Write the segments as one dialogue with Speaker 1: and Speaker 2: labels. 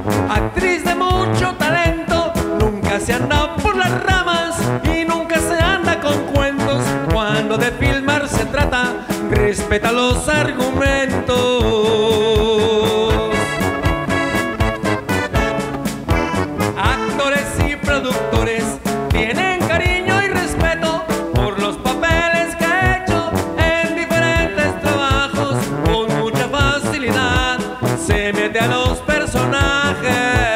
Speaker 1: actriz de mucho talento, nunca se anda por las ramas y nunca se anda con cuentos. Cuando de filmar se trata, respeta los argumentos. Actores y productores tienen cariño y respeto por los papeles que ha hecho en diferentes trabajos. Con mucha facilidad se mete a los personajes.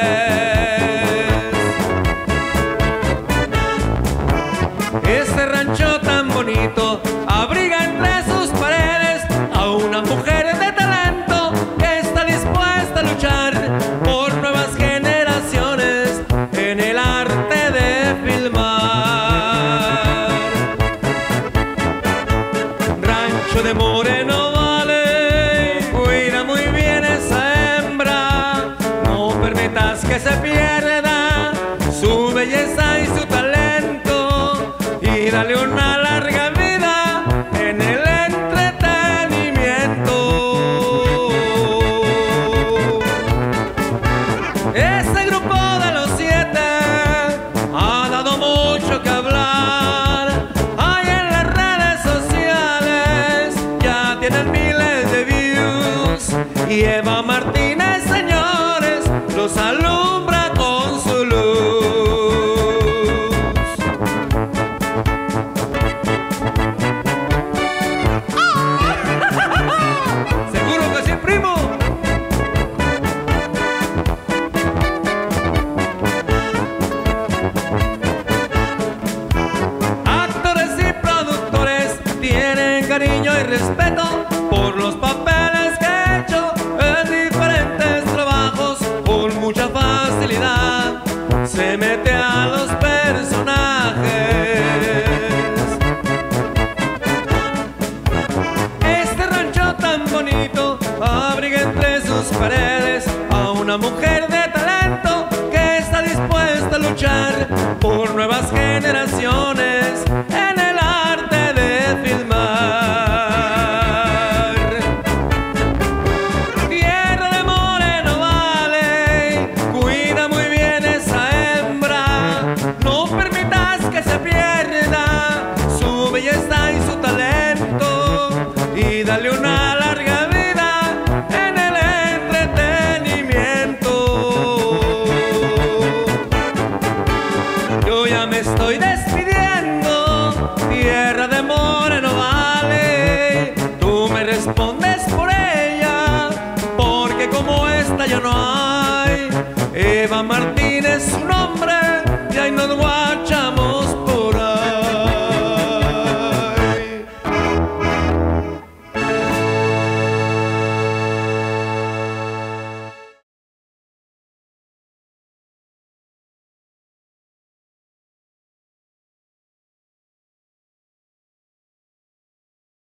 Speaker 1: Este rancho tan bonito abriga entre sus paredes a una mujer de talento que está dispuesta a luchar por nuevas generaciones en el arte de filmar. Rancho de Moreno Valley, cuida muy bien esa hembra, no permitas que se pierda su belleza y su talento, y dale una larga vida en el entretenimiento. Este grupo de los 7 ha dado mucho que hablar. Ahí en las redes sociales ya tienen miles de views, y Eva Martínez, señores, los alumbra con su luz. ¿Seguro que sí, primo? Actores y productores tienen cariño y respeto por los papeles que he hecho en diferentes trabajos. Con mucha facilidad se mete a los personajes. Este rancho tan bonito abriga entre sus paredes a una mujer de talento que está dispuesta a luchar por nuevas generaciones en el arte de filmar. Tierra de Moreno Valley, cuida muy bien esa hembra, no permitas que se pierda su belleza y su talento, y dale una larga vida en el entretenimiento. Yo ya me estoy despidiendo, tierra de Moreno Valley, tú me respondes por ella, porque como esta ya no hay. Eva Martínez su nombre, y ahí nos guachamos.